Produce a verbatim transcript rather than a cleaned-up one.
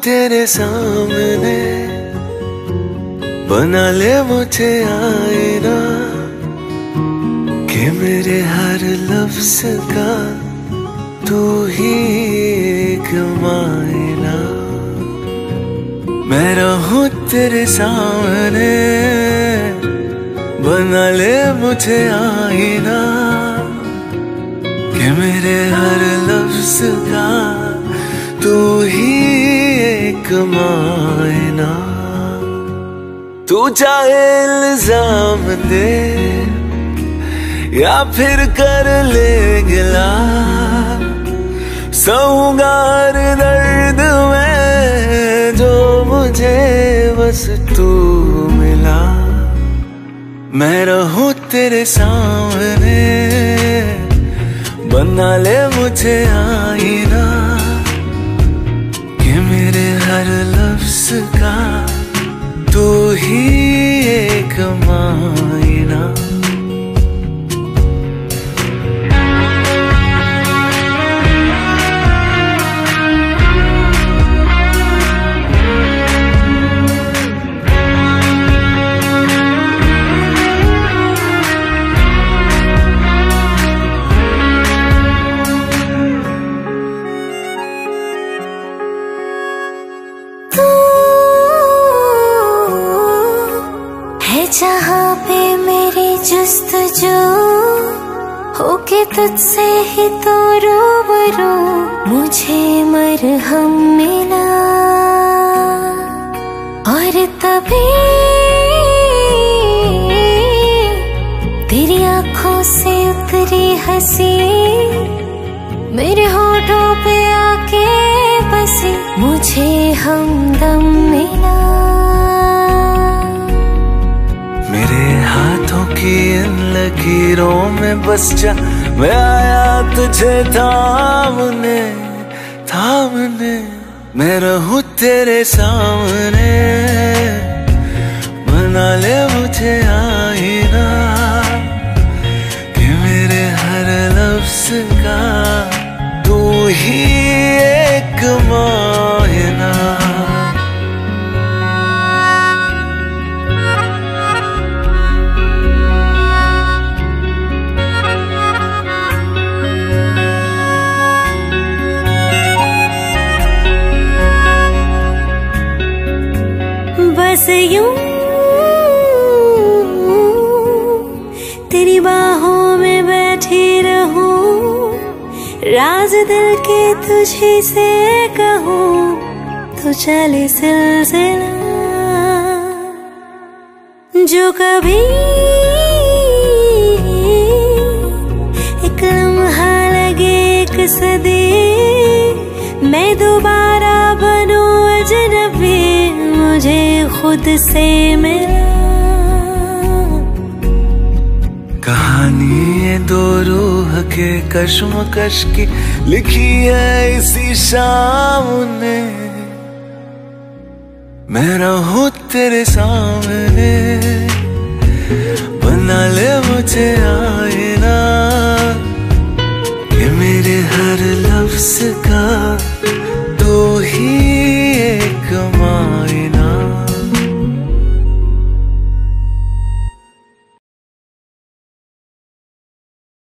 तेरे सामने, बना ले मुझे आईना कि मेरे हर लफ्ज का तू ही एक मायना। मैं रहूं तेरे सामने, बना ले मुझे आईना कि मेरे हर लफ्ज का तू ही एक मायना। तू चाहे इल्जाम दे या फिर कर ले गिला, सहूंगा हर दर्द में जो मुझे बस तू मिला। मैं रहूं तेरे सामने, बना ले मुझे आईना कि मेरे हर लफ्ज का तू ही एक मायना। जहाँ पे मेरी जुस्तजू होके तुझसे ही तो रूबरू, मुझे मरहम मिला और तभी तेरी आंखों से उतरी हंसी मेरे होठों पे आके बसी, मुझे हमदम मिला। मेरे हाथों की इन लकीरों में बस जा, मैं आया तुझे थामने थामने। मैं रहूं तेरे सामने, बना ले मुझे आईना कि मेरे हर लफ्ज का तू ही एक मायना। बस यूं तेरी बाहों में बैठी रहूं, राज दिल के तुझे से कहूं, तो चले सिलसिला जो कभी एक लम्हा लगे एक सदी, मैं दोबारा बनूं अजनबी, मुझे खुद से मिला। कहानी ये दो रूह के कश्मकश की लिखी है इसी शाम ने। मैं रहूं तेरे सामने, बना ले मुझे आईना कि मेरे हर लफ्ज का